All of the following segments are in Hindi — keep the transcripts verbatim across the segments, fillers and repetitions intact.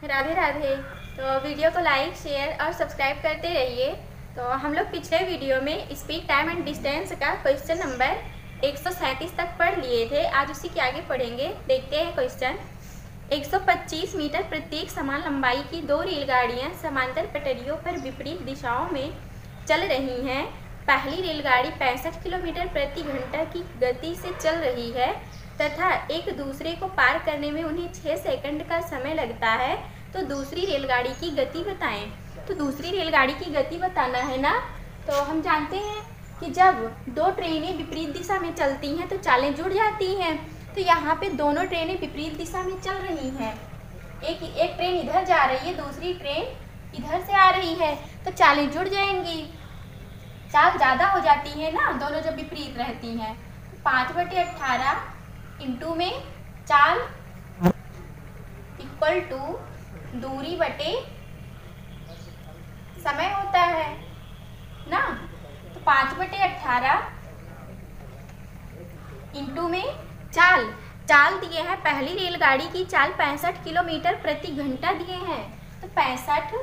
राधे राधे। तो वीडियो को लाइक शेयर और सब्सक्राइब करते रहिए। तो हम लोग पिछले वीडियो में स्पीड टाइम एंड डिस्टेंस का क्वेश्चन नंबर एक सौ सैंतीस तक पढ़ लिए थे। आज उसी के आगे पढ़ेंगे। देखते हैं क्वेश्चन। एक सौ पच्चीस मीटर प्रत्येक समान लंबाई की दो रेलगाड़ियां समांतर पटरियों पर विपरीत दिशाओं में चल रही हैं। पहली रेलगाड़ी पैंसठ किलोमीटर प्रति घंटा की गति से चल रही है तथा एक दूसरे को पार करने में उन्हें छः सेकंड का समय लगता है। तो दूसरी रेलगाड़ी की गति बताएं। तो दूसरी रेलगाड़ी की गति बताना है ना। तो हम जानते हैं कि जब दो ट्रेनें विपरीत दिशा में चलती हैं तो चालें जुड़ जाती हैं। तो यहाँ पे दोनों ट्रेनें विपरीत दिशा में चल रही हैं। एक एक ट्रेन इधर जा रही है, दूसरी ट्रेन इधर से आ रही है, तो चालें जुड़ जाएंगी। चाल ज़्यादा हो जाती है ना दोनों जब विपरीत रहती हैं। पाँच बटे अट्ठारह इंटू में चाल इक्वल टू दूरी बटे समय होता है ना। तो पाँच बटे अट्ठारह इंटू में चाल चाल दिए हैं। पहली रेलगाड़ी की चाल पैंसठ किलोमीटर प्रति घंटा दिए हैं। तो पैंसठ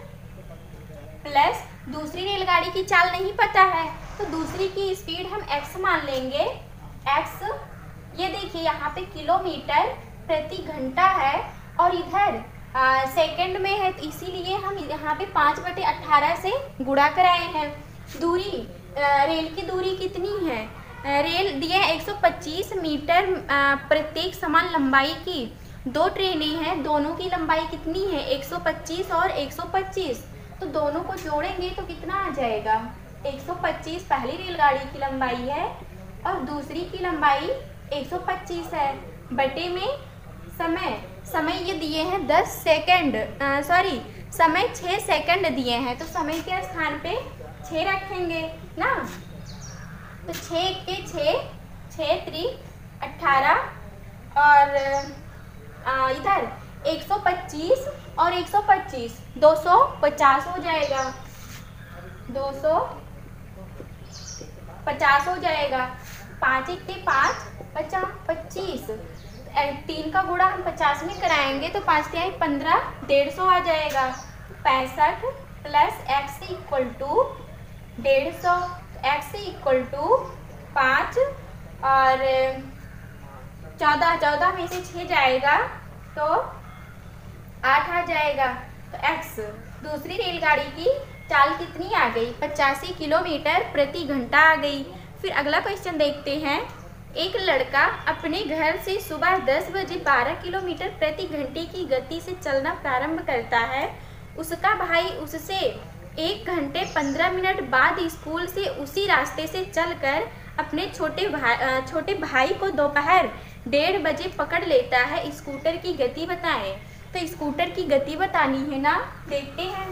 प्लस दूसरी रेलगाड़ी की चाल नहीं पता है तो दूसरी की स्पीड हम x मान लेंगे। x ये देखिए यहाँ पे किलोमीटर प्रति घंटा है और इधर सेकंड में है, तो इसीलिए हम यहाँ पे पाँच बटे अट्ठारह से गुणा कराए हैं। दूरी आ, रेल की दूरी कितनी है। आ, रेल दिए एक सौ पच्चीस मीटर आ, प्रत्येक समान लंबाई की दो ट्रेनें हैं। दोनों की लंबाई कितनी है, एक सौ पच्चीस और एक सौ पच्चीस। तो दोनों को जोड़ेंगे तो कितना आ जाएगा, एक सौ पच्चीस पहली रेलगाड़ी की लंबाई है और दूसरी की लंबाई एक सौ पच्चीस है। बटे में समय समय ये दिए हैं दस सेकंड, सॉरी समय छः सेकंड दिए हैं। तो समय के स्थान पे छः रखेंगे ना। तो छः के छः छः त्रिक अट्ठारह और आ, इधर एक सौ पच्चीस और एक सौ पच्चीस दो सौ पचास हो जाएगा। दो सौ पचास हो जाएगा। पाँच एक पाँच पचास पच्चीस, तीन का गुणा हम पचास में कराएंगे तो पाँच तिहाई पंद्रह, डेढ़ सौ आ जाएगा। पैंसठ प्लस एक्स इक्वल टू डेढ़ सौ, एक्स इक्वल टू पाँच और चौदह, चौदह में से छः जाएगा तो आठ आ जाएगा। तो एक्स दूसरी रेलगाड़ी की चाल कितनी आ गई, पचासी किलोमीटर प्रति घंटा आ गई। फिर अगला क्वेश्चन देखते हैं। एक लड़का अपने घर से सुबह दस बजे बारह किलोमीटर प्रति घंटे की गति से चलना प्रारंभ करता है। उसका भाई उससे एक घंटे पंद्रह मिनट बाद स्कूल से उसी रास्ते से चलकर अपने छोटे भाई छोटे भाई को दोपहर डेढ़ बजे पकड़ लेता है। स्कूटर की गति बताएं। तो स्कूटर की गति बतानी है ना। देखते हैं।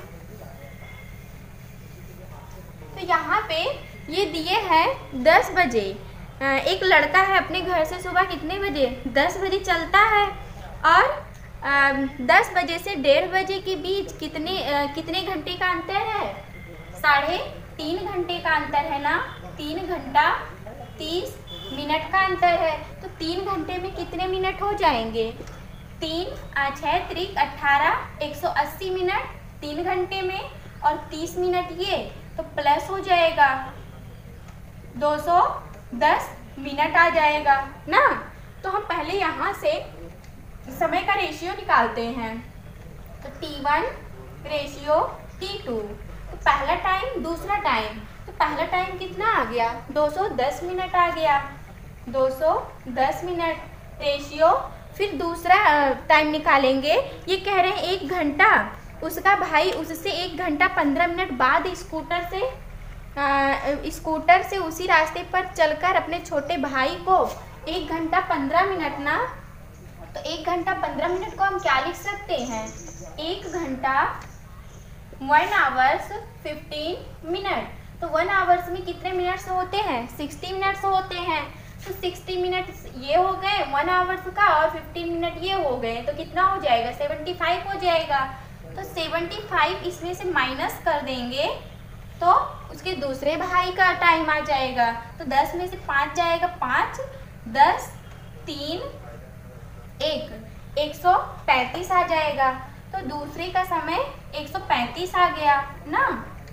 तो यहाँ पे ये दिए हैं दस बजे। एक लड़का है अपने घर से सुबह कितने बजे, दस बजे चलता है और दस बजे से डेढ़ बजे के बीच कितने आ, कितने घंटे का अंतर है, साढ़े तीन घंटे का अंतर है ना। तीन घंटा तीस मिनट का अंतर है। तो तीन घंटे में कितने मिनट हो जाएंगे, तीन छः त्रिक अट्ठारह, एक सौ अस्सी मिनट तीन घंटे में और तीस मिनट ये, तो प्लस हो जाएगा दो सौ दस मिनट आ जाएगा ना। तो हम पहले यहाँ से समय का रेशियो निकालते हैं। तो T one ratio T two, तो पहला टाइम दूसरा टाइम, तो पहला टाइम कितना आ गया, दो सौ दस मिनट आ गया। दो सौ दस मिनट रेशियो, फिर दूसरा टाइम निकालेंगे। ये कह रहे हैं एक घंटा, उसका भाई उससे एक घंटा पंद्रह मिनट बाद स्कूटर से आ, स्कूटर से उसी रास्ते पर चलकर अपने छोटे भाई को एक घंटा पंद्रह मिनट ना। तो एक घंटा पंद्रह मिनट को हम क्या लिख सकते हैं, एक घंटा वन आवर्स फिफ्टीन मिनट। तो वन आवर्स में कितने मिनट्स होते हैं, सिक्सटी मिनट्स होते हैं। तो सिक्सटी मिनट ये हो गए वन आवर्स का और फिफ्टीन मिनट ये हो गए, तो कितना हो जाएगा, सेवेंटी फाइव हो जाएगा। तो सेवेंटी फाइव इसमें से माइनस कर देंगे तो उसके दूसरे भाई का टाइम आ जाएगा। तो दस में से पाँच जाएगा, पाँच दस तीन एक, एक सौ पैंतीस आ जाएगा। तो तो दूसरे का समय एक सौ पैंतीस आ गया ना।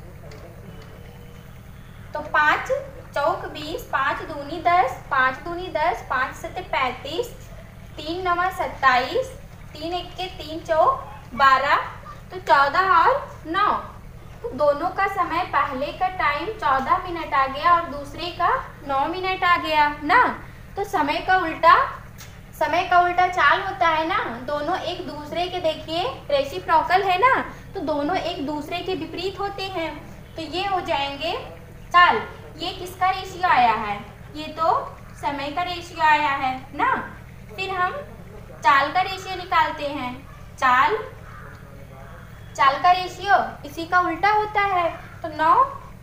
तो पाँच चौक बीस, पाँच दूनी दस, पाँच दूनी दस, पाँच सत्ते पैंतीस, तीन नवा सत्ताईस, तीन इक्के तीन चौक बारह, तो चौदह और नौ, तो दोनों का समय, पहले का टाइम चौदह मिनट आ गया और दूसरे का नौ मिनट आ गया ना। तो समय का उल्टा समय का उल्टा चाल होता है ना, दोनों एक दूसरे के, देखिए रेसिप्रोकल है ना, तो दोनों एक दूसरे के विपरीत होते हैं। तो ये हो जाएंगे चाल। ये किसका रेशियो आया है? ये तो समय का रेशियो आया है ना। फिर हम चाल का रेशियो निकालते हैं। चाल चाल का रेशियो इसी का उल्टा होता है, तो नौ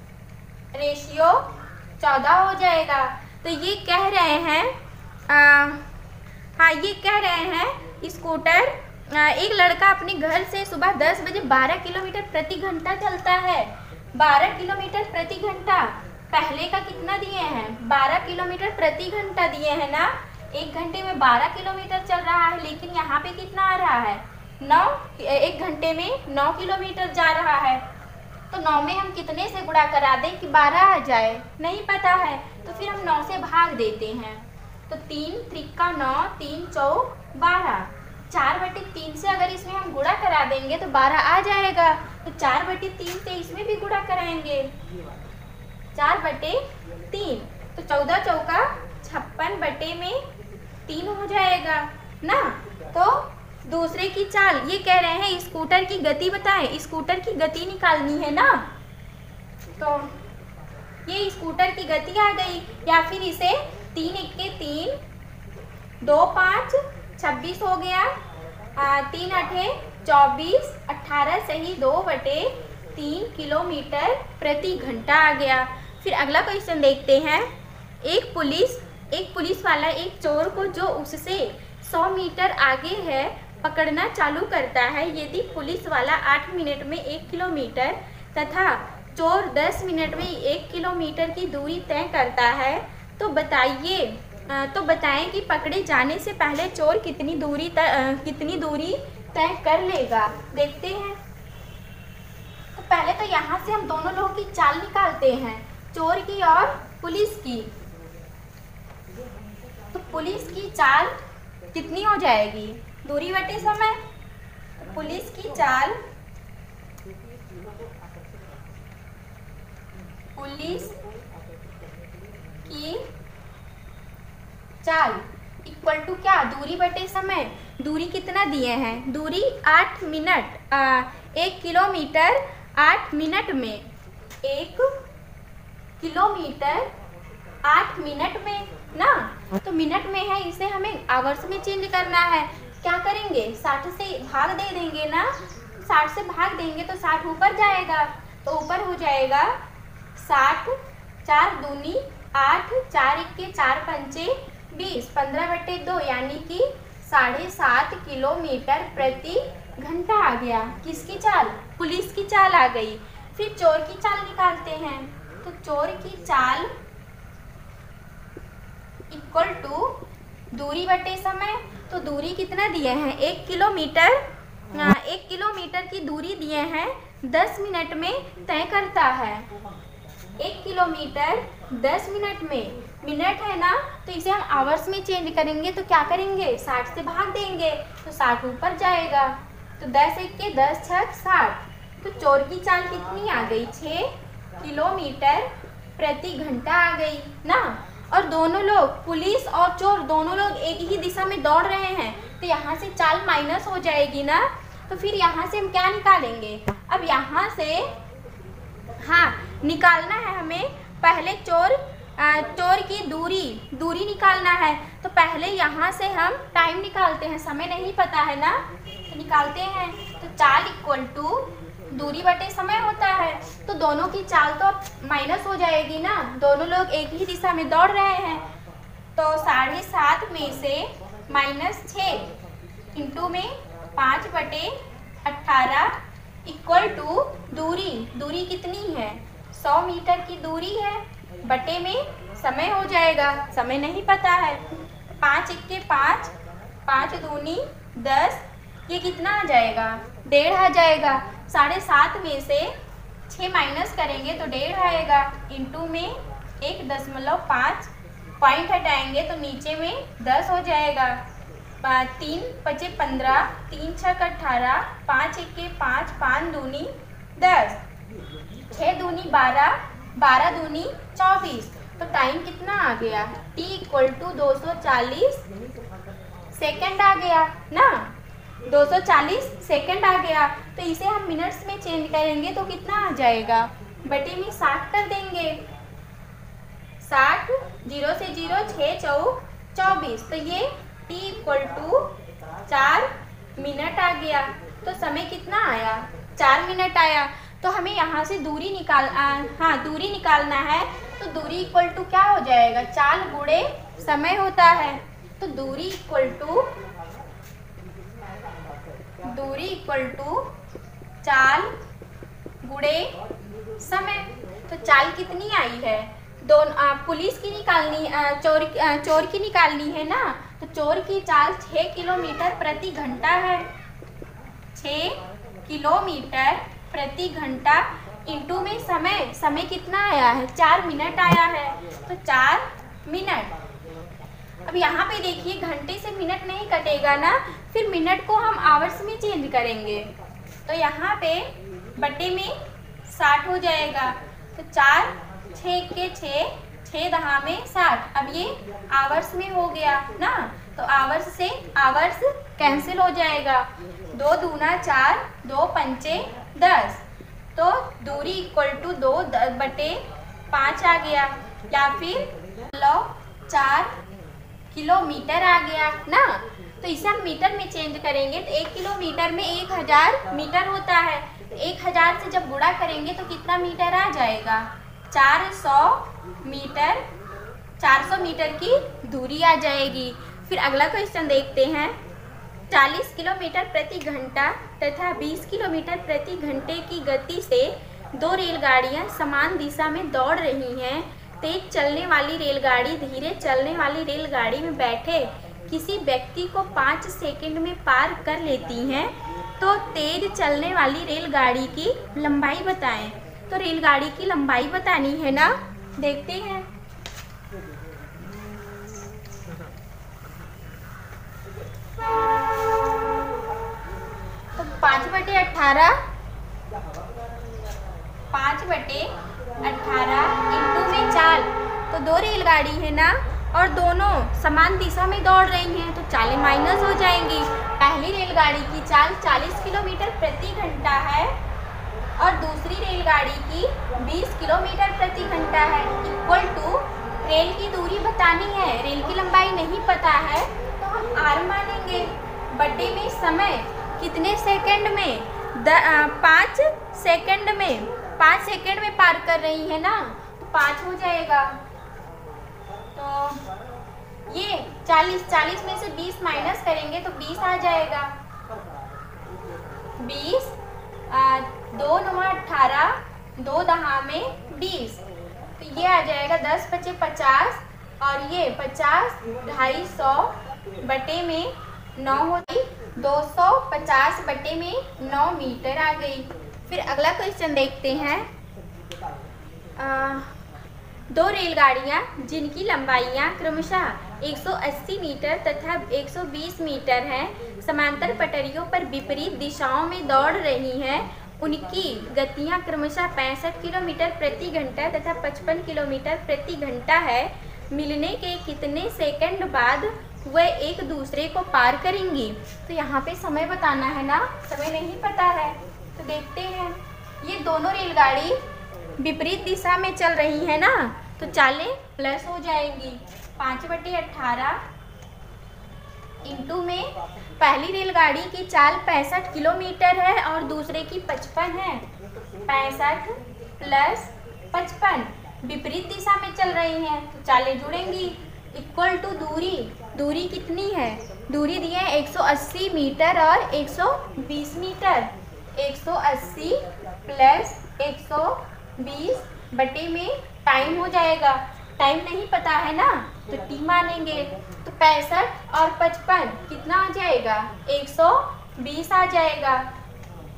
रेशियो चौदह हो जाएगा। तो ये कह रहे हैं आ, हाँ ये कह रहे हैं स्कूटर, एक लड़का अपने घर से सुबह दस बजे बारह किलोमीटर प्रति घंटा चलता है। बारह किलोमीटर प्रति घंटा, पहले का कितना दिए हैं? बारह किलोमीटर प्रति घंटा दिए हैं ना। एक घंटे में बारह किलोमीटर चल रहा है, लेकिन यहाँ पे कितना आ रहा है? नौ। एक घंटे में नौ किलोमीटर जा रहा है। तो नौ में हम कितने से गुणा करा दें कि बारह आ जाए? नहीं पता है, तो फिर हम नौ से भाग देते हैं। तो तीन त्रिका नौ, तीन चौक बारह, चार बटे तीन से अगर इसमें हम गुणा करा देंगे तो बारह आ जाएगा। तो चार बटे तीन से इसमें भी गुणा कराएंगे, चार बटे तीन, तो चौदह चौका छप्पन बटे में तीन हो जाएगा ना। तो दूसरे की चाल, ये कह रहे हैं स्कूटर की गति बताएं, स्कूटर की गति निकालनी है ना। तो ये स्कूटर की गति आ गई, या फिर इसे तीन इक्के तीन, दो पाँच छब्बीस हो गया, आ, तीन अठे चौबीस, अट्ठारह सही दो बटे तीन किलोमीटर प्रति घंटा आ गया। फिर अगला क्वेश्चन देखते हैं। एक पुलिस एक पुलिस वाला एक चोर को जो उससे सौ मीटर आगे है पकड़ना चालू करता है। यदि पुलिस वाला आठ मिनट में एक किलोमीटर तथा चोर दस मिनट में एक किलोमीटर की दूरी तय करता है, तो बताइए तो बताएं कि पकड़े जाने से पहले चोर कितनी दूरी तय कितनी दूरी तय कर लेगा। देखते हैं। तो पहले तो यहाँ से हम दोनों लोगों की चाल निकालते हैं, चोर की और पुलिस की। तो पुलिस की चाल कितनी हो जाएगी? दूरी बटे समय। पुलिस की चाल पुलिस की चाल इक्वल टू क्या? दूरी बटे समय। दूरी कितना दिए हैं? दूरी आठ मिनट, आ, एक किलोमीटर आठ मिनट में, एक किलोमीटर आठ मिनट में ना। तो मिनट में है, इसे हमें आवर्स में चेंज करना है। क्या करेंगे? साठ से भाग दे देंगे ना। साठ से भाग देंगे तो साठ ऊपर जाएगा, तो ऊपर हो जाएगा साठ, चार दूनी आठ, चार इक्के चार पंचे बीस, पंद्रह बटे दो, यानी कि साढ़े सात किलोमीटर प्रति घंटा आ गया। किसकी चाल? पुलिस की चाल आ गई। फिर चोर की चाल निकालते हैं। तो चोर की चाल इक्वल टू दूरी बटे समय। तो दूरी कितना दिए हैं? एक किलोमीटर। एक किलोमीटर की दूरी दिए हैं, दस मिनट में तय करता है। एक किलोमीटर दस मिनट में, मिनट है ना, तो इसे हम आवर्स में चेंज करेंगे। तो क्या करेंगे? साठ से भाग देंगे तो साठ ऊपर जाएगा। तो दस एक के दस छक साठ। तो चोर की चाल कितनी आ गई? छः किलोमीटर प्रति घंटा आ गई ना। और दोनों लोग, पुलिस और चोर, दोनों लोग एक ही दिशा में दौड़ रहे हैं, तो यहाँ से चाल माइनस हो जाएगी ना। तो फिर यहाँ से हम क्या निकालेंगे? अब यहाँ से हाँ निकालना है हमें। पहले चोर चोर की दूरी दूरी निकालना है। तो पहले यहाँ से हम टाइम निकालते हैं, समय नहीं पता है ना, तो निकालते हैं। तो चाल इक्वल टू दूरी बटे समय होता है। तो दोनों की चाल तो माइनस हो जाएगी ना, दोनों लोग एक ही दिशा में दौड़ रहे हैं। तो साढ़े सात में से माइनस छः इंटू में पाँच बटे अट्ठारह इक्वल टू दूरी दूरी कितनी है? सौ मीटर की दूरी है, बटे में समय हो जाएगा, समय नहीं पता है। पाँच इक्के पाँच, पाँच दूनी दस, ये कितना आ जाएगा? डेढ़ आ जाएगा। साढ़े सात में से छः माइनस करेंगे तो डेढ़ आएगा। इंटू में एक दशमलव पाँच पॉइंट हटाएंगे तो नीचे में दस हो जाएगा। तीन पचे पंद्रह, तीन छः अट्ठारह, पाँच एक के पाँच, पाँच दूनी दस, छः दूनी बारह, बारह दूनी चौबीस। तो टाइम कितना आ गया? टी इक्वल टू दो सौ चालीस सेकेंड आ गया ना, दो सौ चालीस सेकेंड आ गया। तो इसे हम मिनट्स में चेंज करेंगे तो कितना आ जाएगा? बटे में साठ कर देंगे। साठ, जीरो से जीरो, छः चौ चौबीस। तो ये टी इक्वल टू चार मिनट आ गया। तो समय कितना आया? चार मिनट आया। तो हमें यहाँ से दूरी निकाल आ, हाँ दूरी निकालना है। तो दूरी इक्वल टू क्या हो जाएगा? चाल गुणे समय होता है। तो दूरी इक्वल टू दूरी इक्वल टू चाल गुणे समय। तो चाल कितनी आई है? दोनों पुलिस की निकालनी, चोर चोर की निकालनी है ना। तो चोर की चाल छः किलोमीटर प्रति घंटा है। छः किलोमीटर प्रति घंटा इंटू में समय, समय कितना आया है? चार मिनट आया है। तो चार मिनट। अब यहाँ पे देखिए घंटे से मिनट नहीं कटेगा ना, फिर मिनट को हम आवर्स में चेंज करेंगे। तो यहाँ पे बटे में साठ हो जाएगा। तो चार छः के छः, छः दहा में साठ। अब ये आवर्स में हो गया ना, तो आवर्स से आवर्स कैंसिल हो जाएगा। दो दूना चार, दो पंचे दस। तो दूरी इक्वल टू दो बटे पाँच आ गया, या फिर लो चार किलोमीटर आ गया ना। तो इसे हम मीटर में चेंज करेंगे तो एक किलोमीटर में एक हज़ार मीटर होता है। तो एक हज़ार से जब गुणा करेंगे तो कितना मीटर आ जाएगा? चार सौ मीटर। चार सौ मीटर की दूरी आ जाएगी। फिर अगला क्वेश्चन देखते हैं। चालीस किलोमीटर प्रति घंटा तथा बीस किलोमीटर प्रति घंटे की गति से दो रेलगाड़ियां समान दिशा में दौड़ रही हैं। तेज चलने वाली रेलगाड़ी धीरे चलने वाली रेलगाड़ी में बैठे किसी व्यक्ति को पाँच सेकंड में पार कर लेती हैं। तो तेज चलने वाली रेलगाड़ी की लंबाई बताएं। तो रेलगाड़ी की लंबाई बतानी है ना, देखते हैं। तो पाँच बटे अट्ठारह, पाँच बटे अट्ठारह इंटू में चाल। तो दो रेलगाड़ी है ना, और दोनों समान दिशा में दौड़ रही हैं, तो चालें माइनस हो जाएंगी। पहली रेलगाड़ी की चाल चालीस किलोमीटर प्रति घंटा है और दूसरी रेलगाड़ी की बीस किलोमीटर प्रति घंटा है। इक्वल टू रेल की दूरी बतानी है, रेल की लंबाई नहीं पता है तो हम आर मानेंगे। बटे में समय कितने सेकंड में? पाँच सेकंड में। पाँच सेकंड में पार कर रही है ना, तो पाँच हो जाएगा। तो ये चालीस, चालीस में से बीस माइनस करेंगे तो बीस आ जाएगा। बीस, दो नौ अट्ठारह, दो दहा में बीस। तो ये आ जाएगा दस पचे पचास, और ये पचास ढाई सौ बटे में नौ होती, दो सौ पचास बटे में नौ मीटर आ गई। फिर अगला क्वेश्चन देखते हैं। आ, दो रेलगाड़ियां जिनकी लंबाइयां क्रमशः एक सौ अस्सी मीटर तथा एक सौ बीस मीटर हैं, समांतर पटरियों पर विपरीत दिशाओं में दौड़ रही हैं। उनकी गतियां क्रमशः पैंसठ किलोमीटर प्रति घंटा तथा पचपन किलोमीटर प्रति घंटा है। मिलने के कितने सेकंड बाद वह एक दूसरे को पार करेंगी? तो यहाँ पे समय बताना है ना, समय नहीं पता है। तो देखते हैं। ये दोनों रेलगाड़ी विपरीत दिशा में चल रही है ना, तो चालें प्लस हो जाएंगी। पाँच बटे अट्ठारह इंटू में पहली रेलगाड़ी की चाल पैंसठ किलोमीटर है और दूसरे की पचपन है। पैंसठ प्लस पचपन विपरीत दिशा में चल रही हैं, तो चालें जुड़ेंगी। इक्वल टू दूरी, दूरी कितनी है? दूरी दी है एक सौ अस्सी मीटर और एक सौ बीस मीटर। एक सौ अस्सी प्लस एक सौ बीस बटे में टाइम हो जाएगा। टाइम नहीं पता है ना, तो टी मानेंगे। तो पैंसठ और पचपन कितना आ जाएगा? एक सौ बीस आ जाएगा।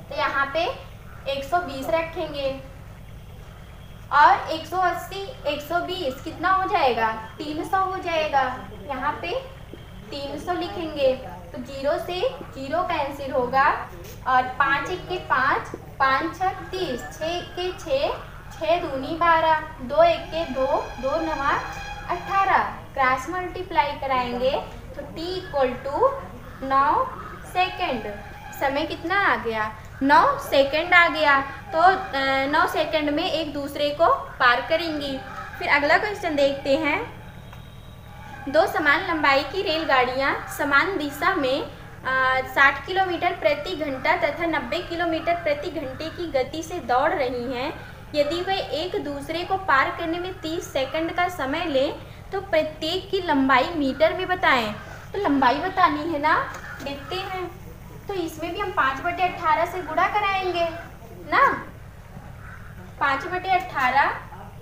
तो यहाँ पे एक सौ बीस रखेंगे और एक सौ अस्सी, एक सौ बीस कितना हो जाएगा, तीन सौ हो जाएगा। यहाँ पे तीन सौ लिखेंगे तो जीरो से जीरो कैंसिल होगा और पाँच एक के पाँच, पाँच छः तीस, छः एक के छः, छः दूनी बारह, दो एक के दो, दो नवा अट्ठारह। क्रॉस मल्टीप्लाई कराएंगे तो t इक्वल टू नौ सेकेंड। समय कितना आ गया, नौ सेकेंड आ गया। तो नौ सेकेंड में एक दूसरे को पार करेंगी। फिर अगला क्वेश्चन देखते हैं। दो समान लंबाई की रेलगाड़ियां समान दिशा में साठ किलोमीटर प्रति घंटा तथा नब्बे किलोमीटर प्रति घंटे की गति से दौड़ रही हैं। यदि वे एक दूसरे को पार करने में तीस सेकंड का समय लें तो प्रत्येक की लंबाई मीटर में बताएं। तो लंबाई बतानी है ना, देखते हैं। तो इसमें भी हम पाँच बटे अट्ठारह से गुणा कराएंगे ना। पाँच बटे अट्ठारह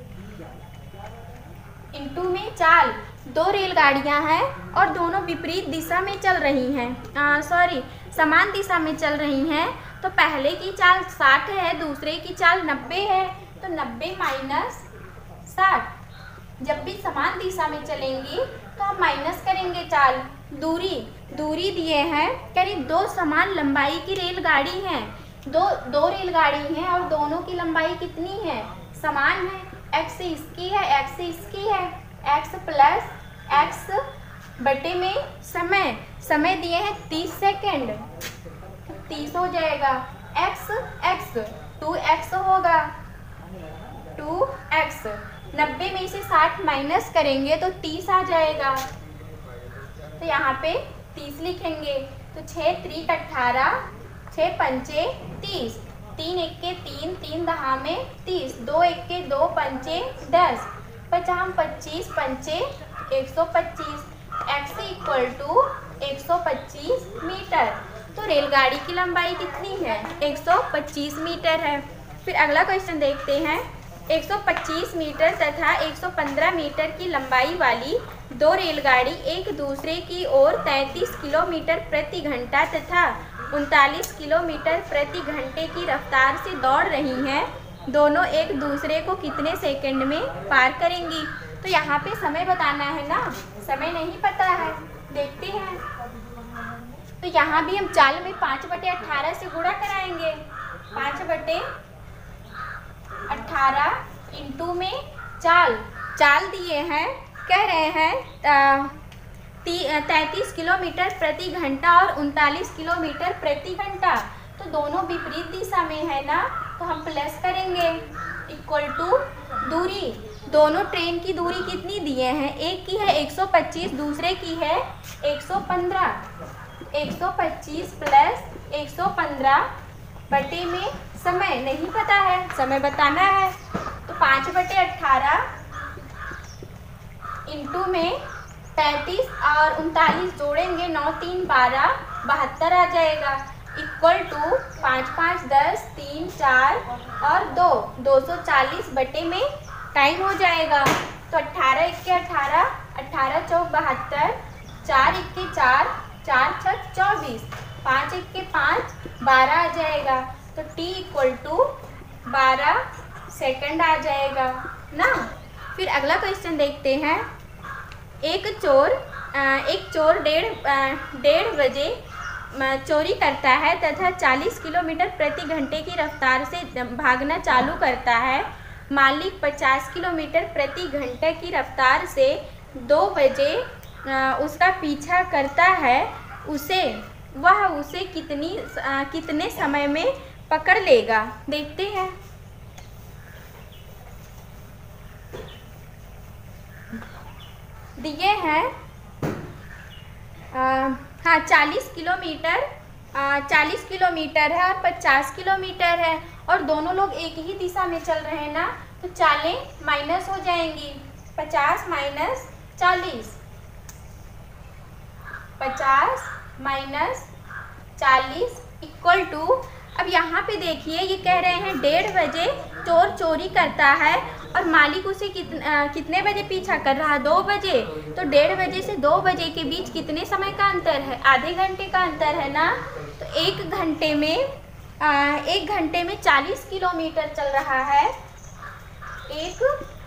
इंटू में चाल। दो रेलगाड़ियां हैं और दोनों विपरीत दिशा में चल रही हैं, सॉरी समान दिशा में चल रही हैं। तो पहले की चाल साठ है, दूसरे की चाल नब्बे है। तो नब्बे माइनस साठ। जब भी समान दिशा में चलेंगी तो हम माइनस करेंगे चाल। दूरी दूरी दिए हैं, करीब दो समान लंबाई की रेलगाड़ी हैं। दो दो रेलगाड़ी हैं और दोनों की लंबाई कितनी है, समान है। एक्स इसकी है, एक्स इसकी है। एक्स प्लस एक्स बटे में समय समय दिए हैं तीस सेकेंड, तीस हो जाएगा। एक्स एक्स टू एक्स होगा, टू एक्स। नब्बे में से साठ माइनस करेंगे तो तीस आ जाएगा। तो यहाँ पे तीस लिखेंगे। तो छः त्रिक अट्ठारह, छः पंचे तीस, तीन एक के तीन, तीन दहा में तीस, दो एक के दो पंचे दस, पचाम पच्चीस पंचे एक सौ पच्चीस। एक्स इक्वल टू एक सौ पच्चीस मीटर। तो रेलगाड़ी की लंबाई कितनी है, एक सौ पच्चीस मीटर है। फिर अगला क्वेश्चन देखते हैं। एक सौ पच्चीस मीटर तथा एक सौ पंद्रह मीटर की लंबाई वाली दो रेलगाड़ी एक दूसरे की ओर तैंतीस किलोमीटर प्रति घंटा तथा उनतालीस किलोमीटर प्रति घंटे की रफ्तार से दौड़ रही हैं। दोनों एक दूसरे को कितने सेकंड में पार करेंगी। तो यहाँ पे समय बताना है ना, समय नहीं पता है, देखते हैं। तो यहाँ भी हम चाल में पाँच बटे अट्ठारह से गुणा कराएंगे। पाँच बटे अट्ठारह इंटू में चाल। चाल दिए हैं, कह रहे हैं तैंतीस किलोमीटर प्रति घंटा और उनतालीस किलोमीटर प्रति घंटा। तो दोनों विपरीत दिशा में है ना, तो हम प्लस करेंगे। इक्वल टू दूरी, दोनों ट्रेन की दूरी कितनी दिए हैं, एक की है एक सौ पच्चीस, दूसरे की है एक सौ पंद्रह। एक सौ पच्चीस प्लस एक सौ पंद्रह बटे में समय नहीं पता है, समय बताना है। तो पाँच बटे अट्ठारह इंटू में पैंतीस और उनतालीस जोड़ेंगे, नौ तीन बारह, बहत्तर आ जाएगा। इक्वल टू पाँच पाँच दस, तीन चार और दो, दो सौ चालीस बटे में टाइम हो जाएगा। तो अट्ठारह इक्के अट्ठारह, अट्ठारह चौक बहत्तर, चार इक्के चार, चार छः चौबीस, पाँच इक्के पाँच, बारह आ जाएगा। तो टी इक्वल टू बारह सेकंड आ जाएगा ना। फिर अगला क्वेश्चन देखते हैं। एक चोर एक चोर डेढ़ डेढ़ बजे चोरी करता है तथा चालीस किलोमीटर प्रति घंटे की रफ्तार से भागना चालू करता है। मालिक पचास किलोमीटर प्रति घंटे की रफ्तार से दो बजे उसका पीछा करता है। उसे वह उसे कितनी कितने समय में पकड़ लेगा, देखते हैं। दिए हैं हाँ चालीस किलोमीटर, चालीस किलोमीटर है और पचास किलोमीटर है और दोनों लोग एक ही दिशा में चल रहे हैं ना, तो चालें माइनस हो जाएंगी। पचास माइनस चालीस, पचास माइनस चालीस इक्वल टू। अब यहाँ पे देखिए ये कह रहे हैं डेढ़ बजे चोर चोरी करता है और मालिक उसे कित, आ, कितने बजे पीछा कर रहा है, दो बजे। तो डेढ़ बजे से दो बजे के बीच कितने समय का अंतर है, आधे घंटे का अंतर है ना। तो एक घंटे में एक घंटे में चालीस किलोमीटर चल रहा है, एक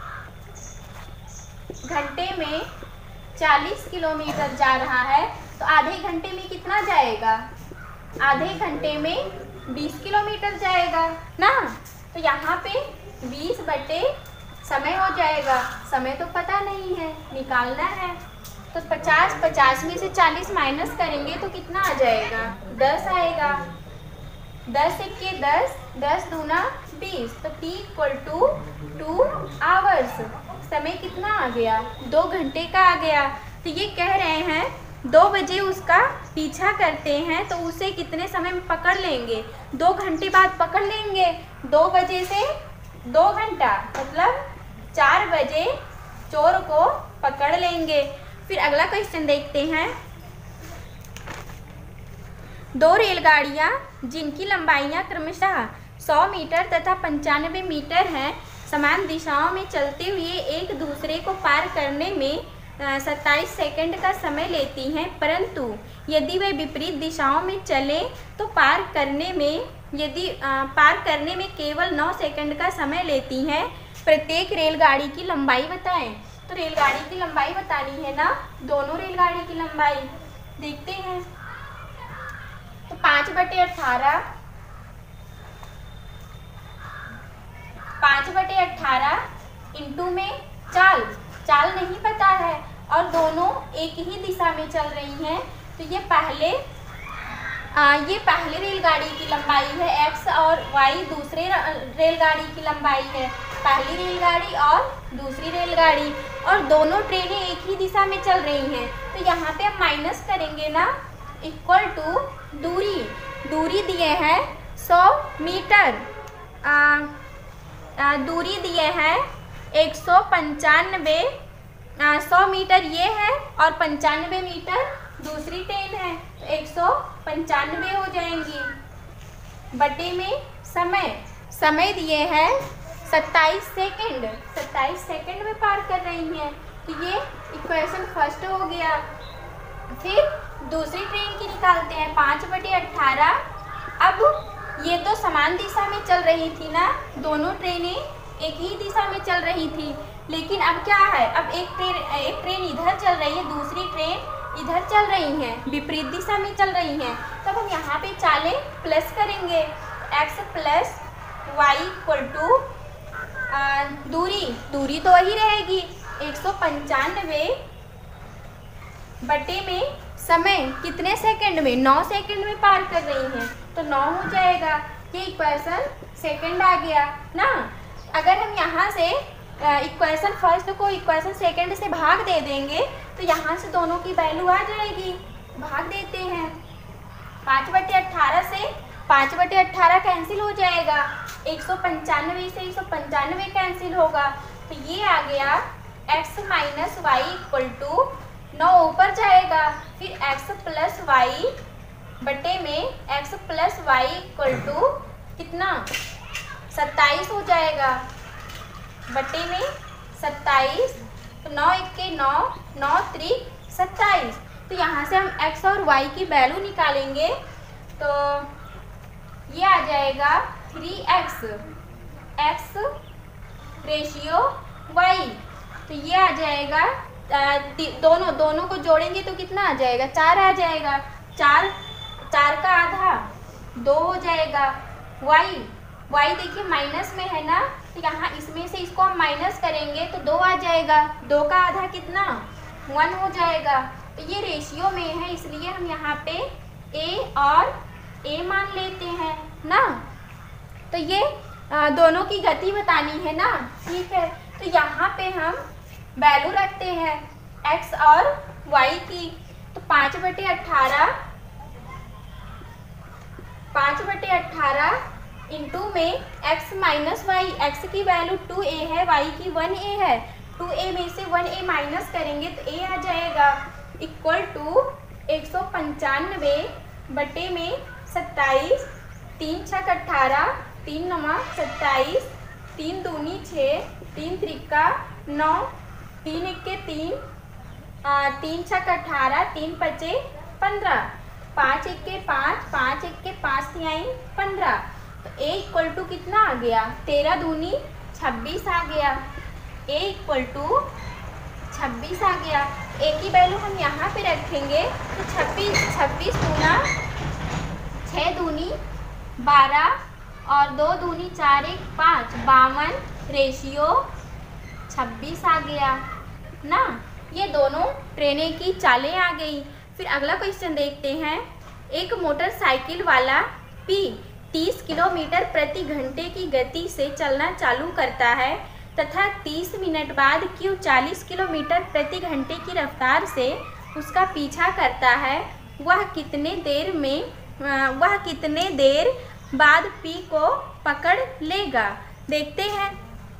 घंटे में चालीस किलोमीटर जा रहा है, तो आधे घंटे में कितना जाएगा? आधे घंटे में बीस किलोमीटर जाएगा ना। तो यहाँ पे बीस बटे समय हो जाएगा, समय तो पता नहीं है, निकालना है। तो पचास, पचास में से चालीस माइनस करेंगे तो कितना आ जाएगा? दस आएगा। दस इक्के दस, दस दूना बीस, तो T equal to two hours. समय कितना आ गया? दो घंटे का आ गया। तो ये कह रहे हैं दो बजे उसका पीछा करते हैं तो उसे कितने समय में पकड़ लेंगे? दो घंटे बाद पकड़ लेंगे। दो बजे से दो घंटा मतलब चार बजे चोर को पकड़ लेंगे। फिर अगला क्वेश्चन देखते हैं। दो रेलगाड़ियां जिनकी लंबाइयां क्रमशः सौ मीटर तथा पंचानवे मीटर हैं, समान दिशाओं में चलते हुए एक दूसरे को पार करने में सत्ताईस सेकंड का समय लेती हैं, परंतु यदि वे विपरीत दिशाओं में चले तो पार करने में यदि आ, पार करने में केवल नौ सेकंड का समय लेती हैं। प्रत्येक रेलगाड़ी की लंबाई बताएं। तो रेलगाड़ी की लंबाई बतानी है ना, दोनों रेलगाड़ी की लंबाई देखते हैं। तो पाँच बटे अट्ठारह, पाँच बटे अट्ठारह इंटू में चाल, चाल नहीं पता है और दोनों एक ही दिशा में चल रही हैं, तो ये पहले आ, ये पहले रेलगाड़ी की लंबाई है एक्स और वाई दूसरे रेलगाड़ी की लंबाई है, पहली रेलगाड़ी और दूसरी रेलगाड़ी, और दोनों ट्रेनें एक ही दिशा में चल रही हैं। तो यहाँ पे हम माइनस करेंगे ना, इक्वल टू दूरी, दूरी दिए हैं सौ मीटर, आ, आ, दूरी दिए हैं एक सौ पंचानवे, सौ मीटर ये है और पंचानवे मीटर दूसरी ट्रेन है, तो एक सौ पंचानवे हो जाएंगी। बटे में समय, समय दिए हैं सत्ताईस सेकंड, सत्ताईस सेकंड में पार कर रही हैं, तो ये इक्वेशन फर्स्ट हो गया। फिर दूसरी ट्रेन की निकालते हैं, पाँच बटे अट्ठारह। अब ये तो समान दिशा में चल रही थी ना, दोनों ट्रेनें एक ही दिशा में चल रही थी, लेकिन अब क्या है, अब एक ट्रेन एक ट्रेन इधर चल रही है, दूसरी ट्रेन इधर चल रही हैं, विपरीत दिशा में चल रही हैं। तब हम यहाँ पे चालें प्लस करेंगे, x plus Y equal to दूरी, दूरी तो वही रहेगी एक सौ पंचानवे बटे में समय कितने सेकंड में? नौ सेकंड में पार कर रही हैं, तो नौ हो जाएगा। ये इक्वेशन सेकंड आ गया ना। अगर हम यहाँ से इक्वेशन फर्स्ट को इक्वेशन सेकंड से भाग दे देंगे तो यहाँ से दोनों की वैल्यू आ जाएगी, भाग देते हैं। पाँच बटे अट्ठारह से पाँच बटे अट्ठारह कैंसिल हो जाएगा, एक सौ पंचानवे से एक सौ पंचानवे कैंसिल होगा, तो ये आ गया x minus y equal to नौ ऊपर जाएगा, फिर x प्लस वाई बटे में x plus Y equal to कितना? सत्ताईस हो जाएगा, बटे में सत्ताईस, तो नौ इक्के नौ, नौ त्रिक सत्ताईस। तो यहाँ से हम x और y की वैल्यू निकालेंगे, तो ये आ जाएगा three x, x ratio y, तो ये आ जाएगा दोनों दोनों को जोड़ेंगे तो कितना आ जाएगा? चार आ जाएगा, चार चार का आधा दो हो जाएगा। y y देखिए माइनस में है ना, तो यहाँ इसमें से इसको हम माइनस करेंगे तो दो आ जाएगा, दो का आधा कितना? वन हो जाएगा। तो ये रेशियो में है इसलिए हम यहाँ पे a और a मान लेते हैं ना। तो ये आ, दोनों की गति बतानी है ना, ठीक है। तो यहाँ पे हम वैल्यू रखते हैं x और y की, तो पाँच बटे अट्ठारह, पाँच बटे अट्ठारह इंटू में x माइनस वाई, एक्स की वैल्यू टू ए है, y की वन ए है, टू ए में से वन ए माइनस करेंगे तो a आ जाएगा इक्वल टू एक सौ पंचानवे बटे में सत्ताईस, तीन छक अट्ठारह, तीन नमा सत्ताईस, तीन दूनी छः, तीन त्रिका नौ, तीन इक्के तीन, तीन छक अट्ठारह, तीन पचे पंद्रह। पाँच एक के पाँच, पाँच एक के पाँच तिहाई पंद्रह, तो ए इक्वल टू कितना आ गया, तेरह दूनी छब्बीस आ गया। ए इक्वल टू छब्बीस आ गया। ए की वैल्यू हम यहाँ पे रखेंगे तो छब्बीस, छब्बीस दूना छः दूनी बारह और दो दूनी चार एक पाँच, बावन, रेशियो छब्बीस आ गया ना। ये दोनों ट्रेनें की चालें आ गई। फिर अगला क्वेश्चन देखते हैं। एक मोटरसाइकिल वाला पी तीस किलोमीटर प्रति घंटे की गति से चलना चालू करता है तथा तीस मिनट बाद क्यू चालीस किलोमीटर प्रति घंटे की रफ्तार से उसका पीछा करता है। वह कितने देर में वह कितने देर बाद पी को पकड़ लेगा? देखते हैं।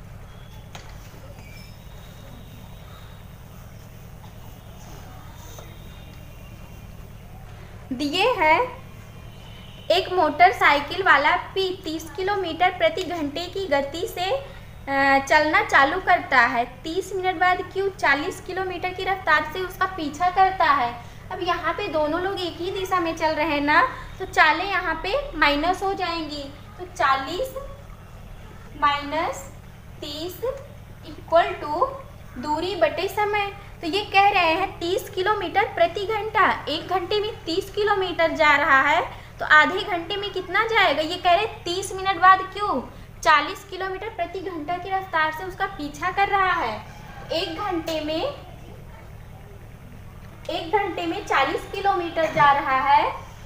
दिए हैं एक मोटरसाइकिल वाला पी तीस किलोमीटर प्रति घंटे की गति से चलना चालू करता है। तीस मिनट बाद क्यू चालीस किलोमीटर की रफ्तार से उसका पीछा करता है। अब यहाँ पे दोनों लोग एक ही दिशा में चल रहे हैं ना, तो चालें यहाँ पे माइनस हो जाएंगी। तो चालीस माइनस तीस इक्वल टू दूरी बटे समय। तो ये कह रहे हैं तीस किलोमीटर प्रति घंटा, एक घंटे में तीस किलोमीटर जा रहा है तो आधे घंटे में कितना जाएगा? ये कह रहे हैं तीस मिनट बाद क्यों चालीस किलोमीटर प्रति घंटा की रफ्तार से उसका पीछा कर रहा है। एक घंटे में एक घंटे में चालीस किलोमीटर जा रहा है,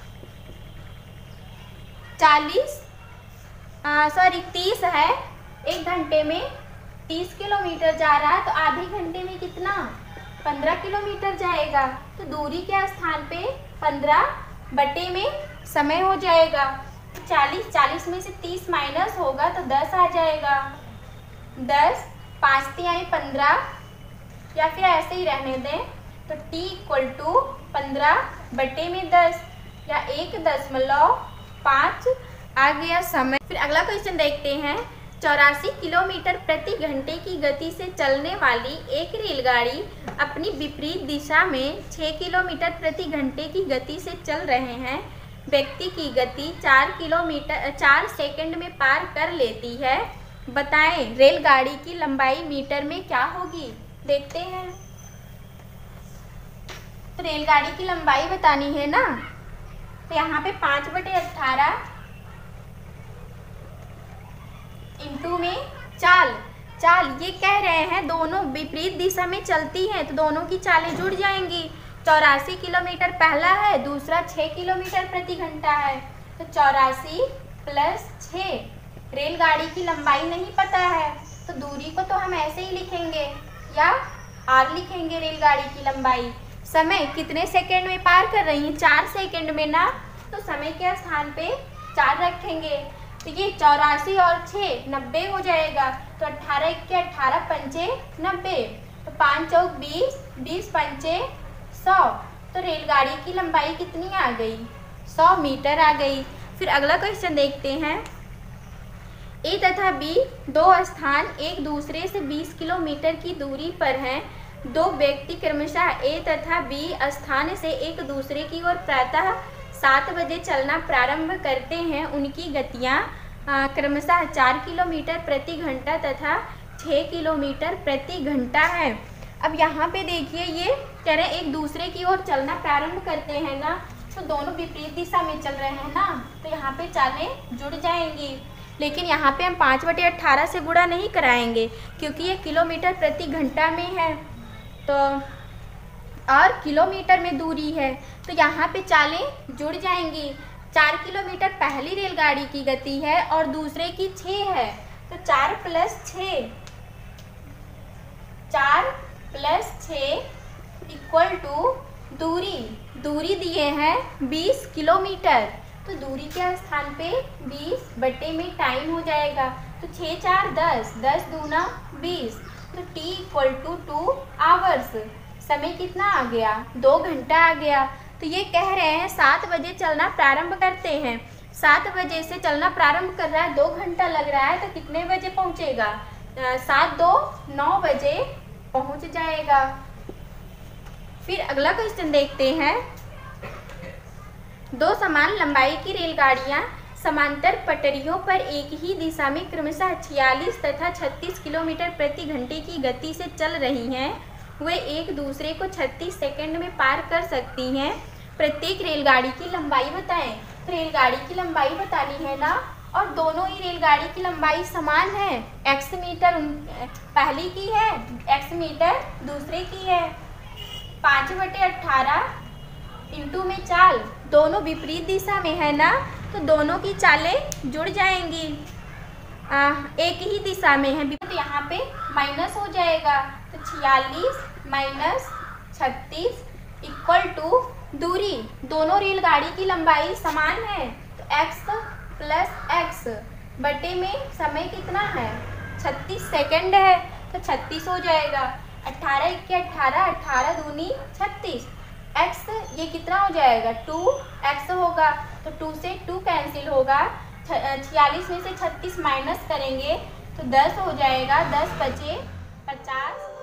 चालीस सॉरी तीस है, एक घंटे में तीस किलोमीटर जा रहा है तो आधे घंटे में कितना? पंद्रह किलोमीटर जाएगा। तो दूरी के स्थान पे पंद्रह बटे में समय हो जाएगा। चालीस, चालीस में से तीस माइनस होगा तो दस आ जाएगा। दस, पाँच तिहाई पंद्रह, या फिर ऐसे ही रहने दें तो t इक्वल टू पंद्रह बटे में दस या एक दशमलव पाँच आ गया समय। फिर अगला क्वेश्चन देखते हैं। चौरासी किलोमीटर प्रति घंटे की गति से चलने वाली एक रेलगाड़ी अपनी विपरीत दिशा में छः किलोमीटर प्रति घंटे की गति से चल रहे हैं। व्यक्ति की गति चार किलोमीटर चार सेकंड में पार कर लेती है। बताएं रेलगाड़ी की लंबाई मीटर में क्या होगी? देखते हैं। तो रेलगाड़ी की लंबाई बतानी है ना, तो यहाँ पे पाँच बटे अट्ठारह इंटू में चाल चाल ये कह रहे हैं दोनों विपरीत दिशा में चलती हैं तो दोनों की चालें जुड़ जाएंगी। चौरासी किलोमीटर पहला है, दूसरा छः किलोमीटर प्रति घंटा है, तो चौरासी प्लस छः। रेलगाड़ी की लंबाई नहीं पता है तो दूरी को तो हम ऐसे ही लिखेंगे या आर लिखेंगे रेलगाड़ी की लंबाई। समय कितने सेकंड में पार कर रही है? चार सेकंड में ना, तो समय के स्थान पे चार रखेंगे। तो ये चौरासी और छः नब्बे हो जाएगा। तो अट्ठारह के अट्ठारह पंचे नब्बे, तो पाँच चौक बीस, बीस पंचे सौ। तो रेलगाड़ी की लंबाई कितनी आ गई? सौ मीटर आ गई। फिर अगला क्वेश्चन देखते हैं। ए तथा बी दो स्थान एक दूसरे से बीस किलोमीटर की दूरी पर हैं। दो व्यक्ति क्रमशः ए तथा बी स्थान से एक दूसरे की ओर प्रातः सात बजे चलना प्रारंभ करते हैं। उनकी गतियाँ क्रमशः चार किलोमीटर प्रति घंटा तथा छः किलोमीटर प्रति घंटा है। अब यहाँ पे देखिए ये कह रहे हैं एक दूसरे की ओर चलना प्रारंभ करते हैं ना, तो दोनों विपरीत दिशा में चल रहे हैं ना, तो यहाँ पे चालें जुड़ जाएंगी। लेकिन यहाँ पे हम पाँच बटे अट्ठारह से गुणा नहीं कराएंगे क्योंकि ये किलोमीटर प्रति घंटा में है तो और किलोमीटर में दूरी है, तो यहाँ पे चालें जुड़ जाएंगी। चार किलोमीटर पहली रेलगाड़ी की गति है और दूसरे की छः है, तो चार प्लस छः चार प्लस छः इक्वल टू दूरी दूरी दिए हैं बीस किलोमीटर, तो दूरी के स्थान पे बीस बटे में टाइम हो जाएगा। तो छः चार दस, दस दूना बीस, तो t equal to two hours. समय कितना आ गया? दो घंटा आ गया। तो ये कह रहे हैं सात बजे चलना प्रारंभ करते हैं। सात बजे से चलना प्रारंभ कर रहा है, दो घंटा लग रहा है, तो कितने बजे पहुँचेगा? सात दो नौ बजे पहुँच जाएगा। फिर अगला क्वेश्चन देखते हैं। दो समान लंबाई की रेलगाड़ियां समांतर पटरियों पर एक ही दिशा में क्रमशः छियालीस तथा छत्तीस किलोमीटर प्रति घंटे की गति से चल रही हैं। वे एक दूसरे को छत्तीस सेकंड में पार कर सकती हैं। प्रत्येक रेलगाड़ी की लंबाई बताएं। रेलगाड़ी की लंबाई बतानी है ना, और दोनों ही रेलगाड़ी की लंबाई समान है। एक्स मीटर पहली की है, एक्स मीटर दूसरे की है। पाँच बटे अट्ठारह इंटू में चाल, दोनों विपरीत दिशा में है ना, तो दोनों की चालें जुड़ जाएंगी। आ, एक ही दिशा में है तो यहाँ पे माइनस हो जाएगा, तो छियालीस माइनस छत्तीस इक्वल टू दूरी। दोनों रेलगाड़ी की लंबाई समान है, तो x प्लस एक्स बटे में समय कितना है, छत्तीस सेकंड है, तो छत्तीस हो जाएगा। अट्ठारह इक्के अट्ठारह, अट्ठारह दूनी छत्तीस, x ये कितना हो जाएगा, टू एक्स होगा, तो टू से टू कैंसिल होगा। छियालीस में से छत्तीस माइनस करेंगे तो दस हो जाएगा, दस बचे पचास।